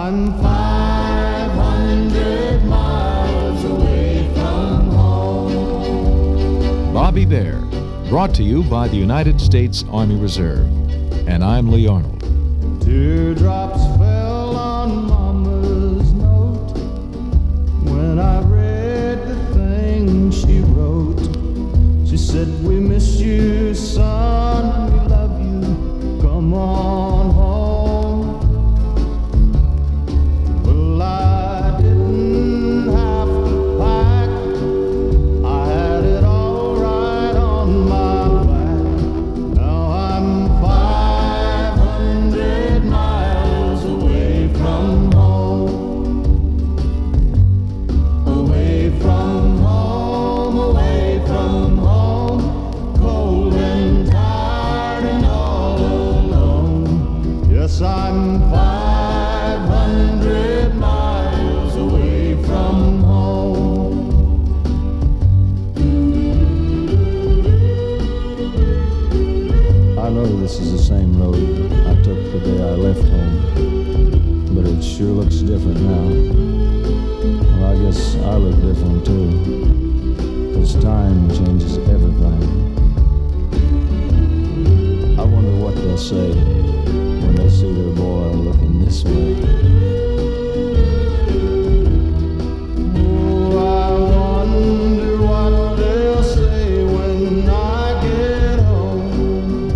I'm 500 miles away from home. Bobby Bear, brought to you by the United States Army Reserve. And I'm Lee Arnold. Teardrops fell on Mama's note when I read the thing she wrote. She said, we miss you, son, we love you, come on home. Well, I didn't have to pack, I had it all right on my back. Now I'm 500 miles away from home. Away from home, away from home, cold and tired and all alone. Yes, I'm 500 miles away from home. I know this is the same road I took the day I left home, but it sure looks different now. Well, I guess I look different too, 'cause time changes everything. I wonder what they'll say when they see their boy looking this way. Oh, I wonder what they'll say when I get home.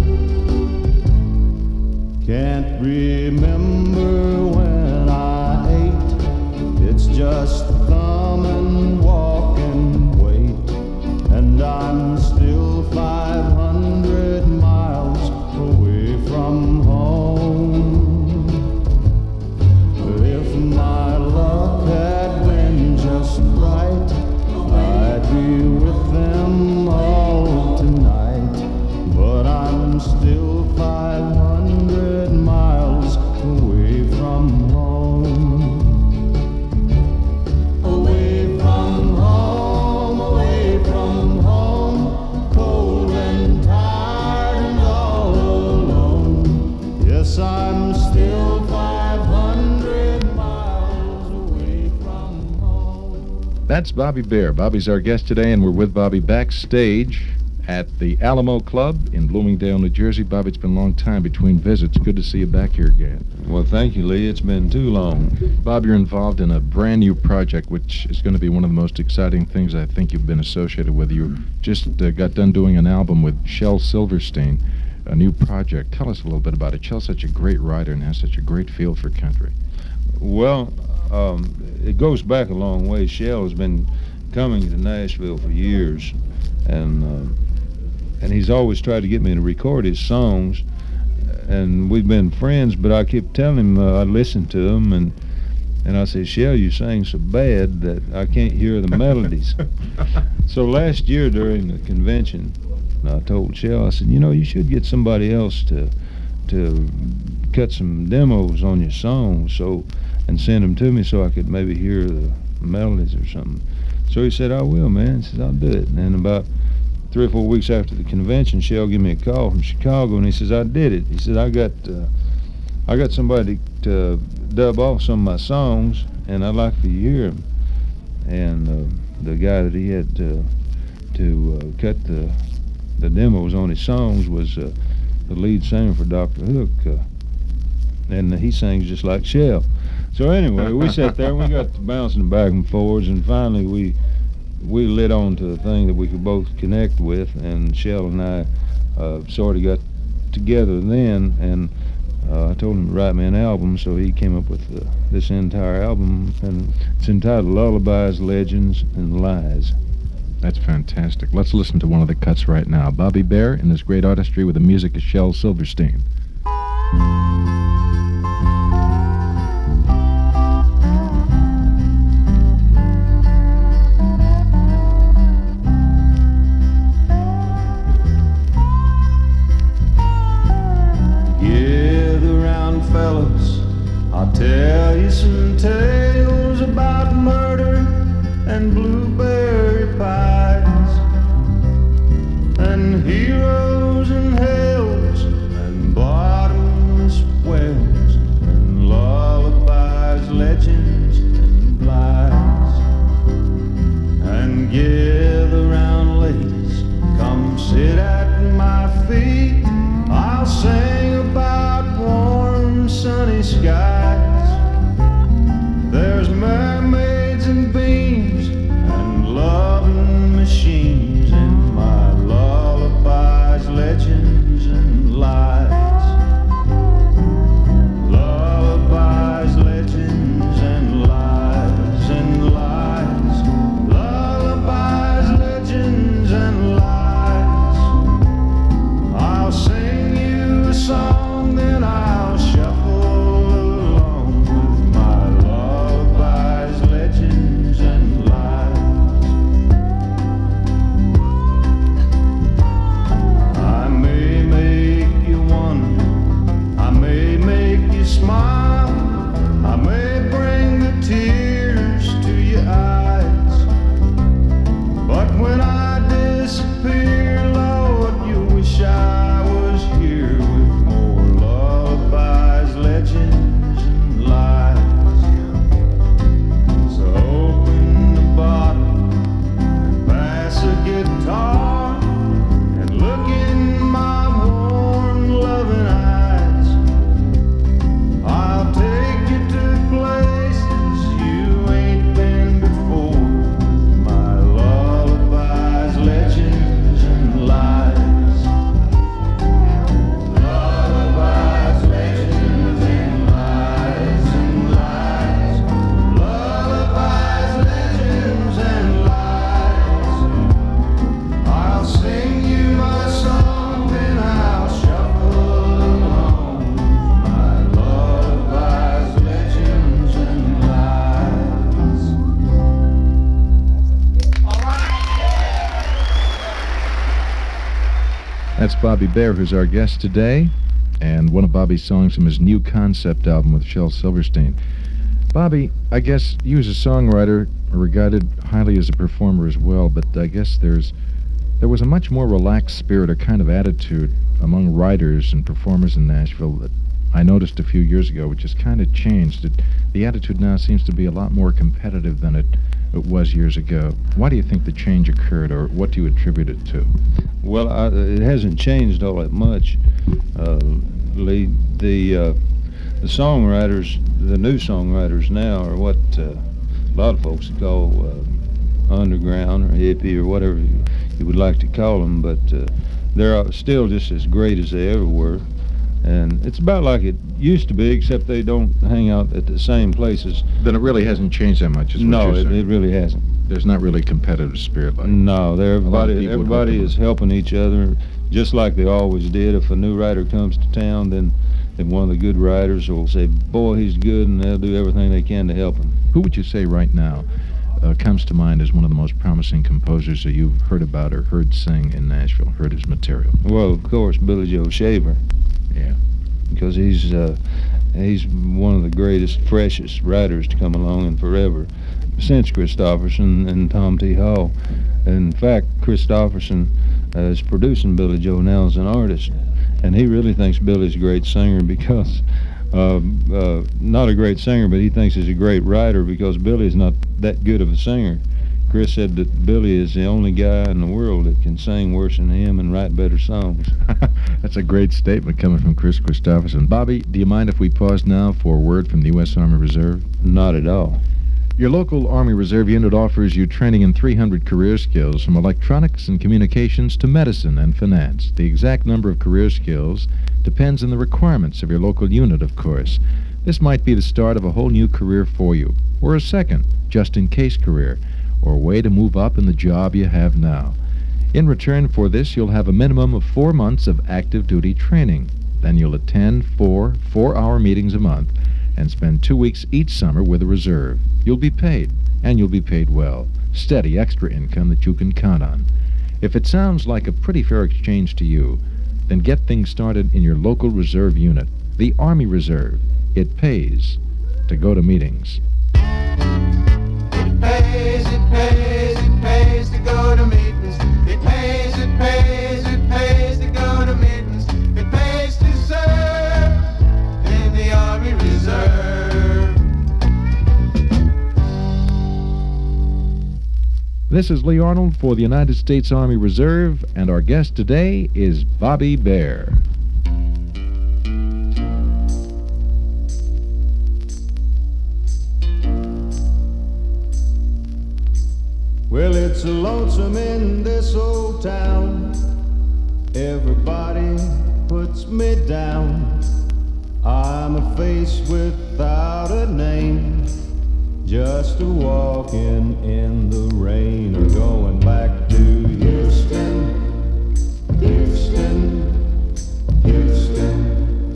Can't remember when I ate. It's just thumb and walk and wait. And I'm still 500 miles away from home. If my luck had been just right, I'd be with them all tonight. But I'm still 500 miles away from home. Away from home, away from home, cold and tired and all alone. Yes, I'm still 500 miles away from home. That's Bobby Bear. Bobby's our guest today, and we're with Bobby backstage at the Alamo Club in Bloomingdale, New Jersey. Bobby, it's been a long time between visits. Good to see you back here again. Well, thank you, Lee. It's been too long. Bob, you're involved in a brand new project, which is going to be one of the most exciting things I think you've been associated with. You just got done doing an album with Shel Silverstein, a new project. Tell us a little bit about it. Shel's such a great writer and has such a great feel for country. Well, it goes back a long way. Shel has been coming to Nashville for years, and he's always tried to get me to record his songs, and we've been friends, but I kept telling him I listened to him, and I said, Shel, you sing so bad that I can't hear the melodies. So last year during the convention, I told Shel, I said, you know, you should get somebody else to cut some demos on your songs and send them to me so I could maybe hear the melodies or something. So he said, I will, man. He says, I'll do it. And about 3 or 4 weeks after the convention, Shel gave me a call from Chicago, and he says, I did it. He said, I got somebody to dub off some of my songs, and I'd like for you to hear them. And the guy that he had to cut the demos on his songs was the lead singer for Dr. Hook, and he sings just like Shel. So anyway, we sat there and we got to bouncing back and forwards, and finally we lit on to a thing that we could both connect with, and Shel and I sort of got together then, and I told him to write me an album, so he came up with this entire album, and it's entitled Lullabies, Legends, and Lies. That's fantastic. Let's listen to one of the cuts right now. Bobby Bear in this great artistry with the music of Shel Silverstein. I'll tell you some tales about murder and blueberry pies, and heroes and hells and bottomless wells, and lullabies, sunny skies. There's mermaids and beams and loving machines in my lullabies, legends, and lies. Lullabies, legends, and lies, and lies. Lullabies, legends, and lies. I'll sing you a song, then I'll shuffle along with my lullabies, legends, and lies. I may make you wonder, I may make you smile, I may bring the tears to your eyes, but when I disappear, Lord, you wish I was here with more lullabies, legends, and lies. So open the bottle and pass a guitar and look in my warm, loving eyes. I'll take you to places you ain't been before with my lullabies, legends, and lies. Lullabies, legends, and lies, and lies. Lullabies, legends, and lies. I'll sing you my song, then I'll shuffle along with my lullabies, legends, and lies. That's Bobby Bare, who's our guest today, and one of Bobby's songs from his new concept album with Shel Silverstein. Bobby, I guess you as a songwriter are regarded highly as a performer as well, but I guess there was a much more relaxed spirit or kind of attitude among writers and performers in Nashville that I noticed a few years ago, which has kind of changed. The attitude now seems to be a lot more competitive than it was years ago. Why do you think the change occurred, or what do you attribute it to? Well, it hasn't changed all that much, Lee. The songwriters, the new songwriters now, are what a lot of folks call underground or hippie or whatever you would like to call them, but they're still just as great as they ever were. And it's about like it used to be, except they don't hang out at the same places. Then it really hasn't changed that much, is what No, you're saying. it really hasn't. There's not really competitive spirit like No, everybody help is helping each other, just like they always did. If a new writer comes to town, then one of the good writers will say, boy, he's good, and they'll do everything they can to help him. Who would you say right now comes to mind as one of the most promising composers that you've heard about or heard sing in Nashville, heard his material? Well, of course, Billy Joe Shaver. Yeah. Because he's one of the greatest, freshest writers to come along in forever, since Christopherson and Tom T. Hall. In fact, Christopherson is producing Billy Joe now as an artist, and he really thinks Billy's a great singer because, not a great singer, but he thinks he's a great writer because Billy's not that good of a singer. Chris said that Billy is the only guy in the world that can sing worse than him and write better songs. That's a great statement coming from Chris Christopherson. Bobby, do you mind if we pause now for a word from the U.S. Army Reserve? Not at all. Your local Army Reserve unit offers you training in 300 career skills, from electronics and communications to medicine and finance. The exact number of career skills depends on the requirements of your local unit, of course. This might be the start of a whole new career for you, or a second, just-in-case career, or a way to move up in the job you have now. In return for this, you'll have a minimum of 4 months of active duty training. Then you'll attend 4 4-hour meetings a month and spend 2 weeks each summer with a reserve. You'll be paid, and you'll be paid well. Steady extra income that you can count on. If it sounds like a pretty fair exchange to you, then get things started in your local reserve unit, the Army Reserve. It pays to go to meetings. It pays to go to meetings. It pays to go to meetings. It pays to serve in the Army Reserve. This is Lee Arnold for the United States Army Reserve, and our guest today is Bobby Bare. lonesome in this old town. Everybody puts me down. I'm a face without a name, just a walking in the rain, or going back to Houston, Houston, Houston.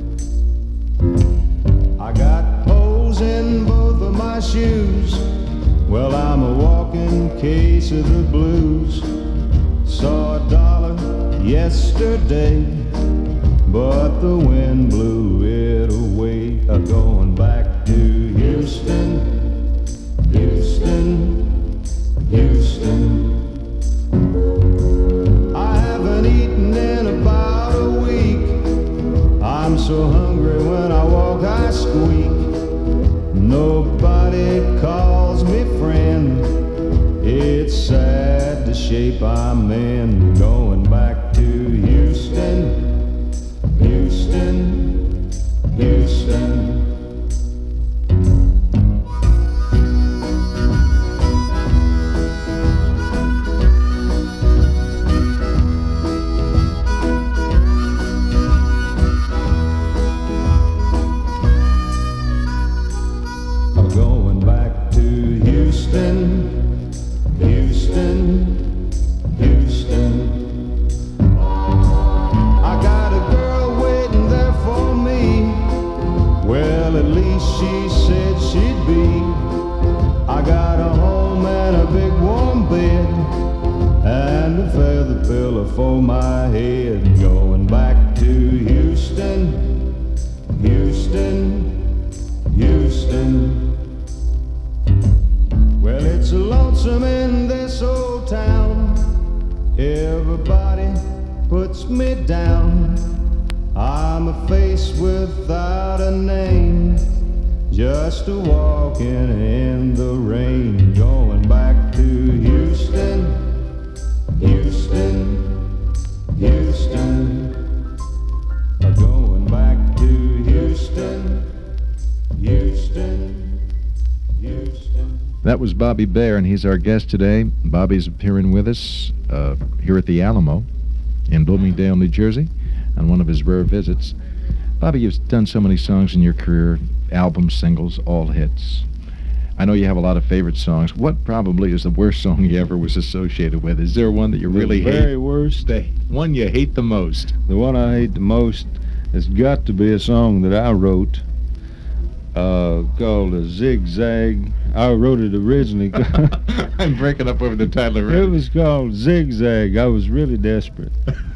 I got holes in both of my shoes. Well, I'm a walking case of the blues. Saw a dollar yesterday, but the wind blew it away. Going back to Houston, Houston, Houston. I haven't eaten in about a week. I'm so hungry when I walk I squeak. Nobody calls me friend. It's sad the shape I'm in. Going back to Houston, Houston, Houston. I'm going back to Houston, Houston, Houston. I got a girl waiting there for me. Well, at least she said she'd be. I got a home and a big warm bed, and a feather pillow for my head. Going back to Houston, Houston, Houston. Well, it's lonesome in this old town. Everybody puts me down. I'm a face without a name, just a walking in the rain. Going back to Houston, Houston, Houston. Going back to Houston, Houston, Houston. That was Bobby Bare, and he's our guest today. Bobby's appearing with us here at the Alamo in Bloomingdale, New Jersey, on one of his rare visits. Bobby, you've done so many songs in your career, albums, singles, all hits. I know you have a lot of favorite songs. What probably is the worst song you ever was associated with? Is there one that you really hate? The very worst. The one you hate the most? The one I hate the most has got to be a song that I wrote called Zig Zag. I wrote it originally. I'm breaking up over the title already. It was called Zig Zag. I was really desperate.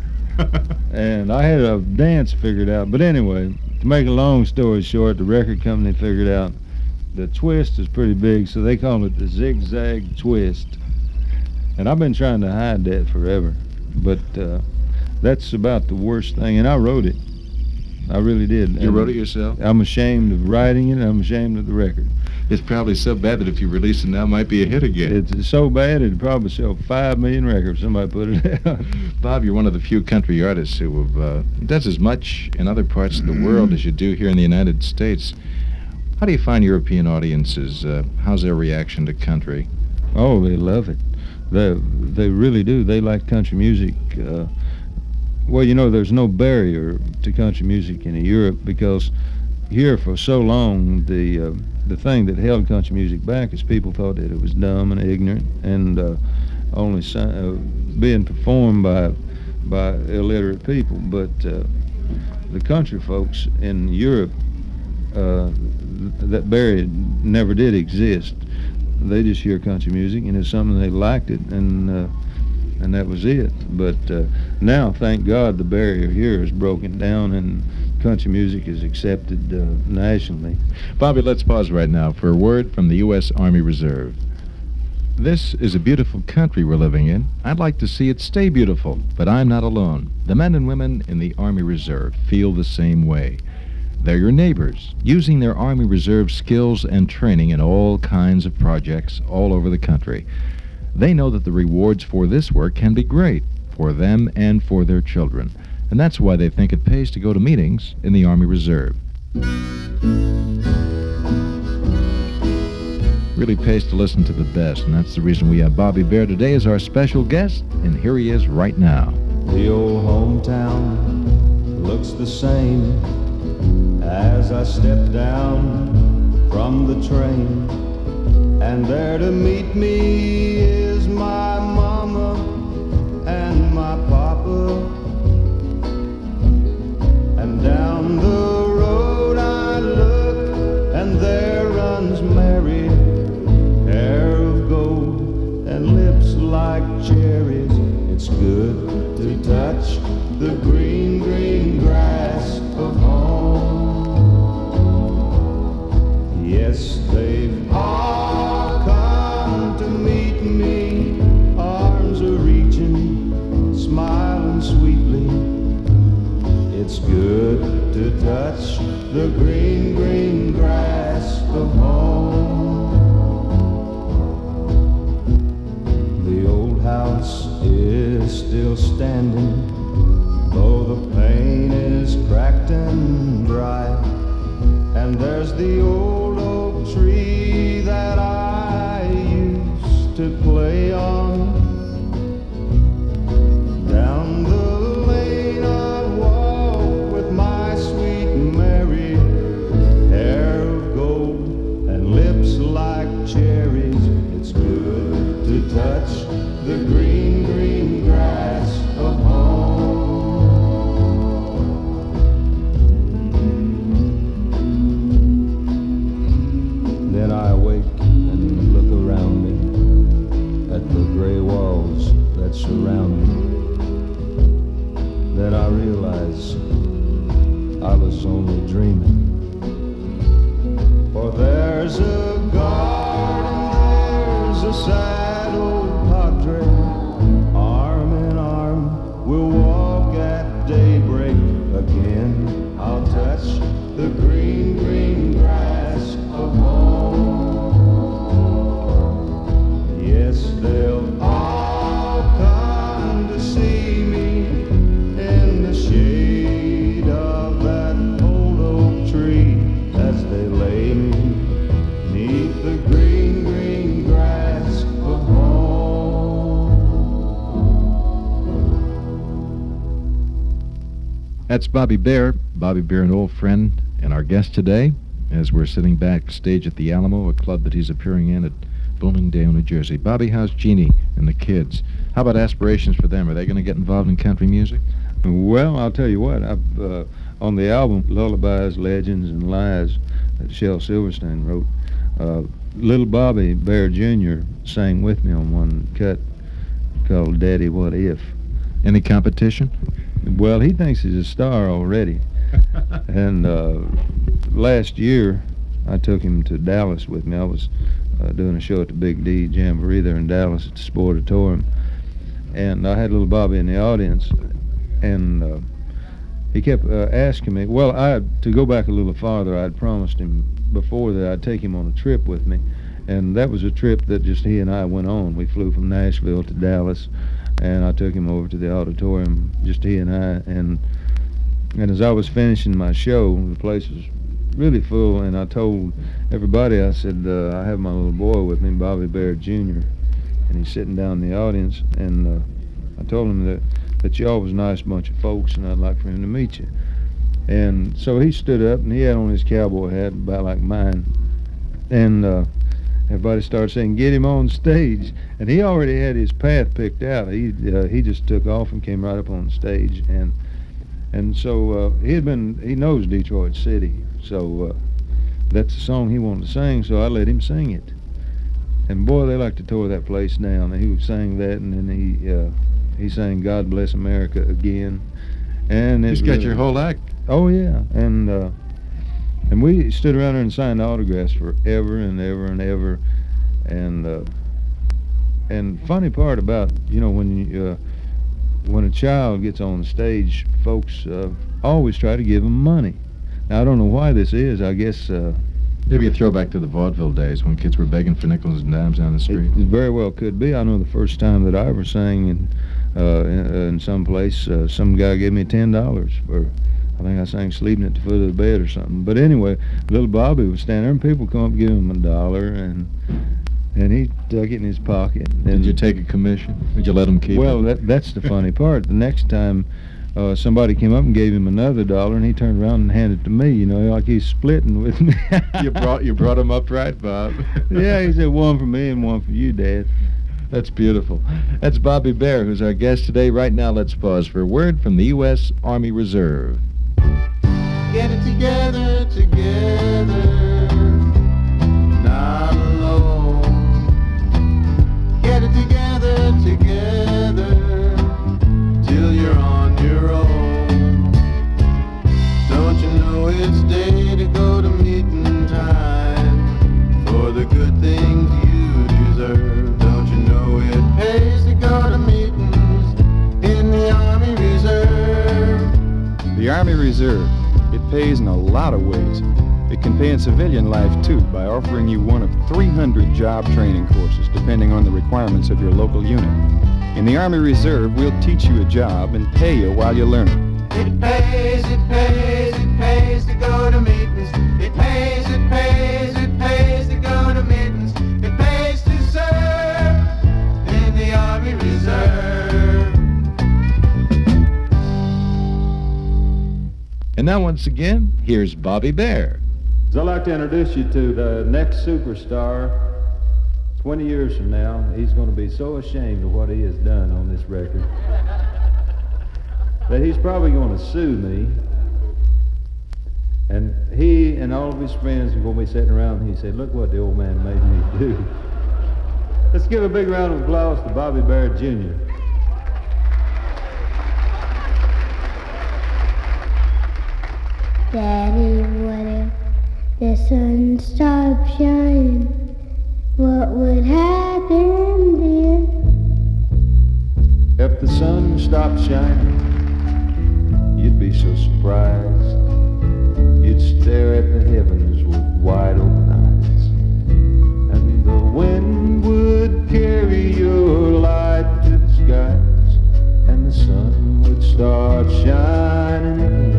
And I had a dance figured out. But anyway, to make a long story short, the record company figured out the twist is pretty big, so they call it the Zig Zag Twist. And I've been trying to hide that forever. But that's about the worst thing. And I wrote it. I really did. You wrote it yourself? I'm ashamed of writing it. I'm ashamed of the record. It's probably so bad that if you release it now, it might be a hit again. It's so bad it'd probably sell 5 million records. Somebody put it out. Bob, you're one of the few country artists who have does as much in other parts of the world as you do here in the United States. How do you find European audiences? How's their reaction to country? Oh, they love it. They really do. They like country music. Well, you know, there's no barrier to country music in Europe because here for so long the thing that held country music back is people thought that it was dumb and ignorant and only being performed by illiterate people. But the country folks in Europe, that barrier never did exist. They just hear country music and it's something they liked it, and that was it. But now, thank God, the barrier here is broken down and country music is accepted nationally. Bobby, let's pause right now for a word from the U.S. Army Reserve. This is a beautiful country we're living in. I'd like to see it stay beautiful, but I'm not alone. The men and women in the Army Reserve feel the same way. They're your neighbors, using their Army Reserve skills and training in all kinds of projects all over the country. They know that the rewards for this work can be great for them and for their children, and that's why they think it pays to go to meetings in the Army Reserve. really pays to listen to the best, and that's the reason we have Bobby Bare today as our special guest, and here he is right now. The old hometown looks the same as I step down from the train, and there to meet me is my mama and my papa, and down the road I look, and there runs Mary, hair of gold and lips like cherries. It's good to touch the green, green grass of home. Yes, they've all come to meet me. Arms are reaching, smiling sweetly. It's good to touch the green, green grass of home. The old house is still standing, though the paint is cracked and dry, and there's the old oak tree that I used to play on. Down the lane I walk with my sweet Mary, hair of gold and lips like cherries. It's good to touch the green, green grass of home. Then I wake and look around me at the gray walls that surround me. Then I realize I was only dreaming. For there's a garden, there's a sad old padre, arm in arm, we'll walk at daybreak again. I'll touch the green, green grass of home. Yes, they'll all come to see me in the shade of that old oak tree as they lay me 'neath the green, green grass of home. That's Bobby Bare. Bobby Bare, an old friend, and our guest today, as we're sitting backstage at the Alamo, a club that he's appearing in at Bloomingdale, New Jersey. Bobby, how's Jeannie and the kids? How about aspirations for them? Are they going to get involved in country music? Well, I'll tell you what, on the album Lullabies, Legends, and Lies that Shel Silverstein wrote, little Bobby Bare Jr. sang with me on one cut called Daddy What If. Any competition? Well, he thinks he's a star already. And last year, I took him to Dallas with me. I was doing a show at the Big D Jamboree there in Dallas at the Sportatorium. And I had little Bobby in the audience, and he kept asking me, well, to go back a little farther, I'd promised him before that I'd take him on a trip with me. And that was a trip that just he and I went on. We flew from Nashville to Dallas, and I took him over to the auditorium, just he and I. And as I was finishing my show, the place was really full, and I told everybody, I said, I have my little boy with me, Bobby Bare Jr., and he's sitting down in the audience, and I told him that y'all was a nice bunch of folks, and I'd like for him to meet you. And so he stood up, and he had on his cowboy hat, about like mine, and everybody started saying, "Get him on stage." And he already had his path picked out. He just took off and came right up on stage, and so he knows Detroit City, so that's the song he wanted to sing, so I let him sing it. And boy, they like to tore that place down. He sang that, and then he sang "God Bless America" again. And He's got your whole act. Oh yeah, and we stood around there and signed autographs forever and ever and ever. And funny part about, when a child gets on the stage, folks always try to give them money. Now I don't know why this is. I guess Maybe a throwback to the vaudeville days when kids were begging for nickels and dimes down the street. It very well could be. I know the first time that I ever sang in some place, some guy gave me $10 for I think I sang Sleeping at the Foot of the Bed or something. But anyway, little Bobby was standing there, and people come up and give him $1, and he stuck it in his pocket. Did you take a commission? Did you let him keep it? Well, that's the funny part. The next time somebody came up and gave him another $1, and he turned around and handed it to me, you know, like he's splitting with me. You brought him up right, Bob. Yeah, he said, one for me and one for you, Dad. That's beautiful. That's Bobby Bare, who's our guest today. Right now, let's pause for a word from the U.S. Army Reserve. Get it together, not alone. Get it together, till you're on your own. Don't you know it's day to go to meeting time for the good things you deserve? Don't you know it pays to go to meetings in the Army Reserve? The Army Reserve. It pays in a lot of ways. It can pay in civilian life, too, by offering you one of 300 job training courses, depending on the requirements of your local unit. In the Army Reserve, we'll teach you a job and pay you while you learn it. It pays to go to meetings. It pays to go to meetings. It pays to serve in the Army Reserve. And now, once again, here's Bobby Bare. So I'd like to introduce you to the next superstar. 20 years from now, he's going to be so ashamed of what he has done on this record that he's probably going to sue me. And he and all of his friends are going to be sitting around and he said, look what the old man made me do. Let's give a big round of applause to Bobby Bare Jr. Daddy, what if the sun stopped shining? What would happen then? If the sun stopped shining, you'd be so surprised. You'd stare at the heavens with wide open eyes. And the wind would carry your light to the skies. And the sun would start shining again.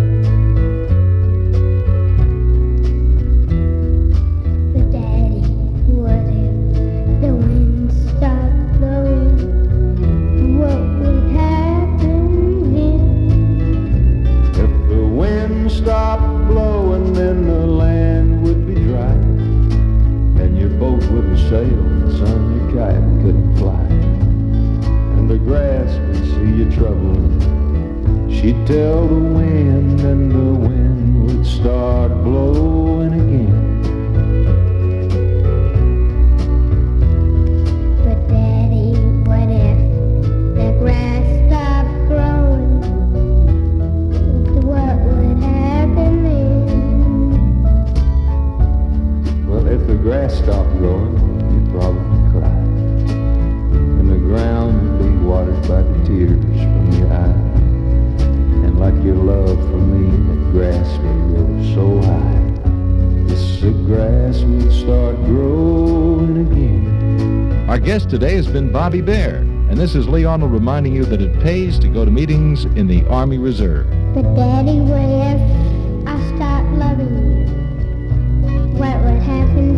Stopped blowing, then the land would be dry, and your boat wouldn't sail, and son, your kite couldn't fly, and the grass would see you troubling. She'd tell the wind, and the wind would start blowing again. But Daddy, what if the grass stopped growing? What would happen then? Well, if the grass stopped growing, you'd probably cry, and the ground would be watered by the tears from your eyes. And like your love for me, that grass would grow so high, the grass would start growing again. Our guest today has been Bobby Bare, and this is Lee Arnold reminding you that it pays to go to meetings in the Army Reserve. But Daddy, what if I stopped loving you? What would happen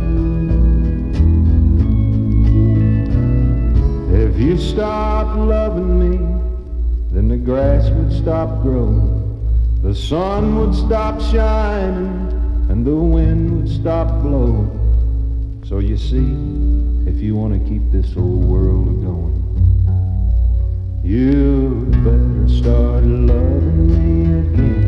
then? If you stopped loving me, then the grass would stop growing, the sun would stop shining, and the wind would stop blowing. So you see, if you want to keep this old world going, you better start loving me again.